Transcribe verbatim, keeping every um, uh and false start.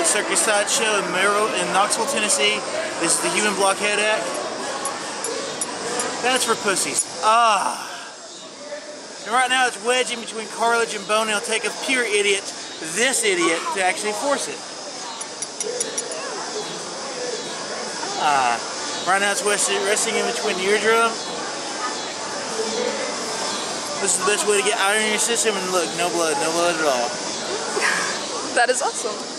Circus SideShow in, in Knoxville, Tennessee. This is the human blockhead act. That's for pussies. Ah. And right now it's wedging between cartilage and bone. It'll take a pure idiot, this idiot, to actually force it. Ah. Right now it's resting in between the eardrum. This is the best way to get iron in your system, and look, no blood, no blood at all. That is awesome.